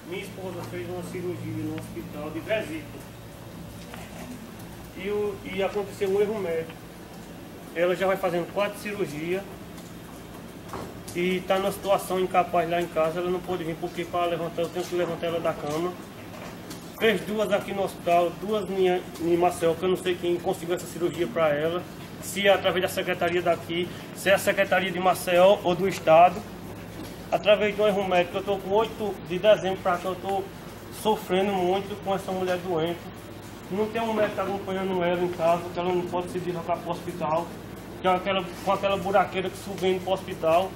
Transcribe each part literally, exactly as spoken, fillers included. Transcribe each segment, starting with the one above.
Minha esposa fez uma cirurgia no hospital de vesícula. E, o, e aconteceu um erro médico. Ela já vai fazendo quatro cirurgias e está numa situação incapaz lá em casa. Ela não pôde vir porque para levantar, eu tenho que levantar ela da cama. Fez duas aqui no hospital, duas em, em Maceió, que eu não sei quem conseguiu essa cirurgia para ela. Se é através da secretaria daqui, se é a secretaria de Maceió ou do estado. Através de um erro médico, eu estou com oito de dezembro para cá, eu estou sofrendo muito com essa mulher doente. Não tem um médico acompanhando ela em casa, que ela não pode se deslocar para o hospital, que é aquela, com aquela buraqueira que subindo para o hospital.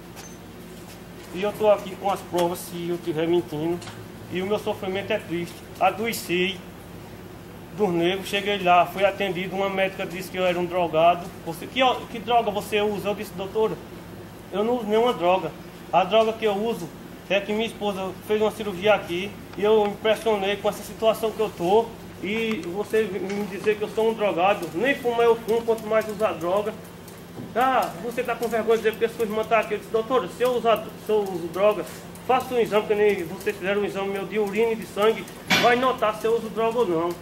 E eu estou aqui com as provas, se eu estiver mentindo. E o meu sofrimento é triste. Adoeci dos nervos, cheguei lá, fui atendido, uma médica disse que eu era um drogado. Você, que, que droga você usa? Eu disse, doutora, eu não uso nenhuma droga. A droga que eu uso é que minha esposa fez uma cirurgia aqui e eu impressionei com essa situação que eu estou. E você me dizer que eu sou um drogado, nem fumar eu fumo, quanto mais usar droga. Ah, você está com vergonha de dizer porque sua irmã está aqui. Eu disse, doutora, se eu, usar, se eu uso droga, faça um exame, que nem vocês fizeram um exame meu de urina e de sangue, vai notar se eu uso droga ou não.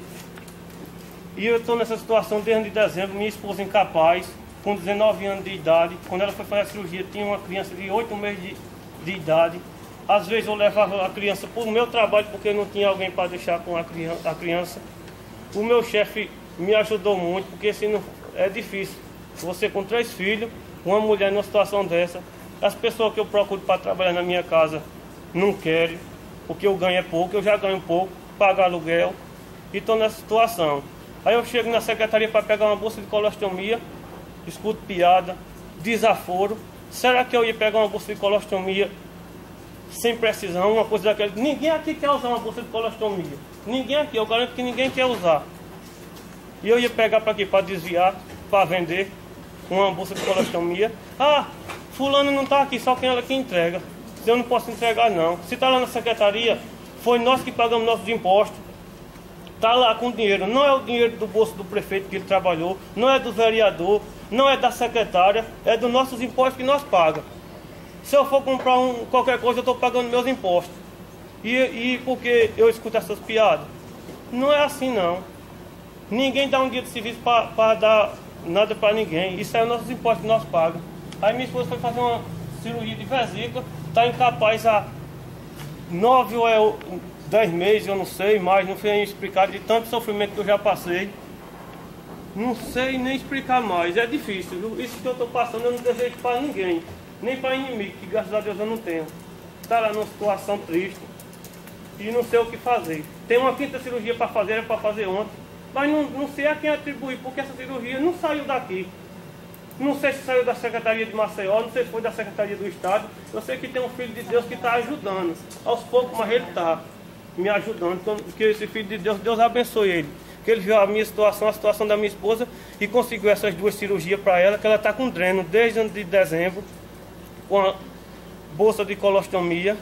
E eu estou nessa situação desde dezembro, minha esposa incapaz, com dezenove anos de idade. Quando ela foi fazer a cirurgia, tinha uma criança de oito meses de, de idade. Às vezes eu levava a criança por meu trabalho, porque não tinha alguém para deixar com a criança, a criança. O meu chefe me ajudou muito, porque assim não, é difícil. Você com três filhos, uma mulher numa situação dessa, as pessoas que eu procuro para trabalhar na minha casa não querem, porque eu ganho é pouco, eu já ganho pouco, pago aluguel e estou nessa situação. Aí eu chego na secretaria para pegar uma bolsa de colostomia, escuto piada, desaforo. Será que eu ia pegar uma bolsa de colostomia sem precisão, uma coisa daquela? Ninguém aqui quer usar uma bolsa de colostomia. Ninguém aqui, eu garanto que ninguém quer usar. E eu ia pegar para aqui, para desviar, para vender uma bolsa de colostomia. Ah, fulano não está aqui, só quem ela que entrega. Eu não posso entregar não. Se está lá na secretaria, foi nós que pagamos nossos impostos. Está lá com dinheiro, não é o dinheiro do bolso do prefeito que ele trabalhou, não é do vereador, não é da secretária, é dos nossos impostos que nós pagamos. Se eu for comprar um, qualquer coisa, eu estou pagando meus impostos. E, e porque eu escuto essas piadas? Não é assim não. Ninguém dá um dia de serviço para dar nada para ninguém. Isso é os nossos impostos que nós pagamos. Aí minha esposa foi fazer uma cirurgia de vesícula, está incapaz há nove ou é dez meses, eu não sei mais, não sei explicar de tanto sofrimento que eu já passei. Não sei nem explicar mais, é difícil, viu? Isso que eu estou passando eu não desejo para ninguém, nem para inimigo, que graças a Deus eu não tenho. Está lá numa situação triste e não sei o que fazer. Tem uma quinta cirurgia para fazer, era para fazer ontem, mas não, não sei a quem atribuir, porque essa cirurgia não saiu daqui. Não sei se saiu da Secretaria de Maceió, não sei se foi da Secretaria do Estado. Eu sei que tem um filho de Deus que está ajudando, aos poucos, mas ele está me ajudando, porque esse filho de Deus, Deus abençoe ele. Que ele viu a minha situação, a situação da minha esposa e conseguiu essas duas cirurgias para ela, que ela está com dreno desde ano de dezembro, com a bolsa de colostomia.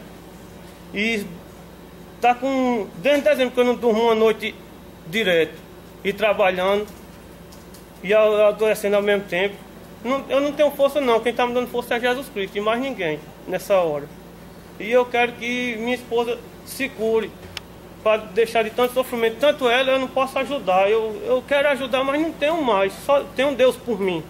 E está com, desde dezembro que eu não durmo uma noite direto, e trabalhando, e adoecendo ao mesmo tempo. Não, eu não tenho força não, quem está me dando força é Jesus Cristo, e mais ninguém nessa hora. E eu quero que minha esposa se cure, para deixar de tanto sofrimento. Tanto ela eu não posso ajudar, eu, eu quero ajudar, mas não tenho mais, só tenho Deus por mim.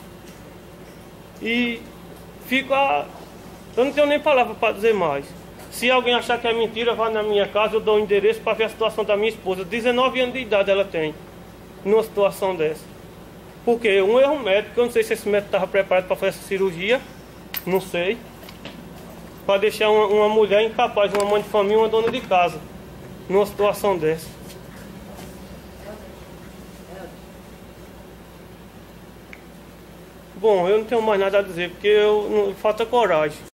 E fico a... eu não tenho nem palavra para dizer mais. Se alguém achar que é mentira, vá na minha casa, eu dou o um endereço para ver a situação da minha esposa. dezenove anos de idade ela tem, numa situação dessa. Porque um erro médico, eu não sei se esse médico estava preparado para fazer essa cirurgia, não sei. Para deixar uma, uma mulher incapaz, uma mãe de família, uma dona de casa, numa situação dessa. Bom, eu não tenho mais nada a dizer, porque eu, não, falta coragem.